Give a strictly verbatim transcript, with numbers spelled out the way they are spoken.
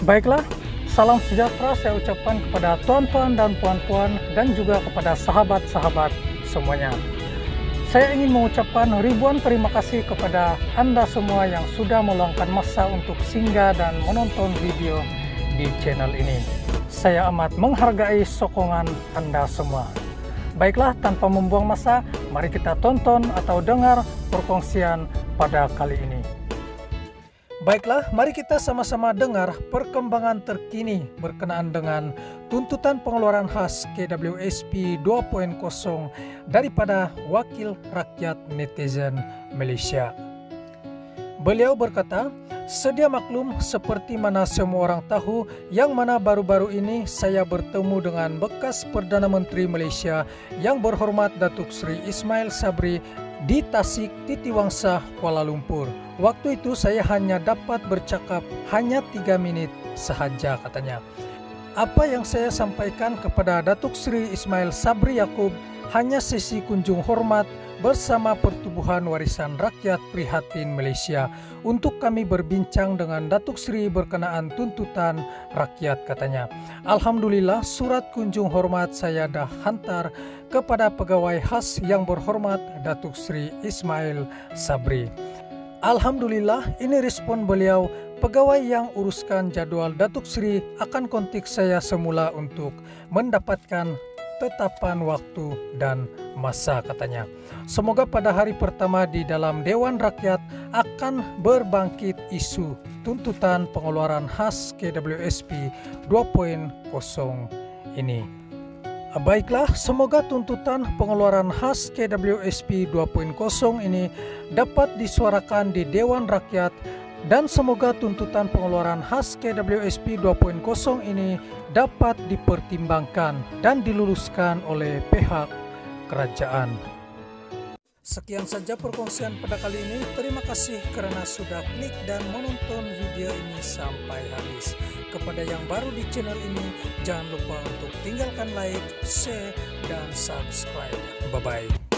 Baiklah, salam sejahtera saya ucapkan kepada tuan-tuan dan puan-puan dan juga kepada sahabat-sahabat semuanya. Saya ingin mengucapkan ribuan terima kasih kepada Anda semua yang sudah meluangkan masa untuk singgah dan menonton video di channel ini. Saya amat menghargai sokongan Anda semua. Baiklah, tanpa membuang masa, mari kita tonton atau dengar perkongsian pada kali ini. Baiklah, mari kita sama-sama dengar perkembangan terkini berkenaan dengan tuntutan pengeluaran khas K W S P dua titik nol daripada Wakil Rakyat Netizen Malaysia. Beliau berkata, sedia maklum seperti mana semua orang tahu yang mana baru-baru ini saya bertemu dengan bekas Perdana Menteri Malaysia yang berhormat Datuk Seri Ismail Sabri di Tasik Titiwangsa, Kuala Lumpur. Waktu itu saya hanya dapat bercakap hanya tiga menit sahaja, katanya. Apa yang saya sampaikan kepada Datuk Seri Ismail Sabri Yaakob hanya sesi kunjung hormat bersama Pertubuhan Warisan Rakyat Prihatin Malaysia untuk kami berbincang dengan Datuk Seri berkenaan tuntutan rakyat, katanya. Alhamdulillah, surat kunjung hormat saya dah hantar kepada pegawai khas yang berhormat Datuk Seri Ismail Sabri. Alhamdulillah, ini respon beliau. Pegawai yang uruskan jadual Datuk Seri akan kontak saya semula untuk mendapatkan tetapan waktu dan masa, katanya. Semoga pada hari pertama di dalam Dewan Rakyat akan berbangkit isu tuntutan pengeluaran khas K W S P dua titik nol ini. Baiklah, semoga tuntutan pengeluaran khas K W S P dua titik nol ini dapat disuarakan di Dewan Rakyat dan semoga tuntutan pengeluaran khas K W S P dua titik nol ini dapat dipertimbangkan dan diluluskan oleh pihak kerajaan. Sekian saja perkongsian pada kali ini. Terima kasih kerana sudah klik dan menonton video ini sampai habis. Kepada yang baru di channel ini, jangan lupa untuk tinggalkan like, share, dan subscribe. Bye-bye.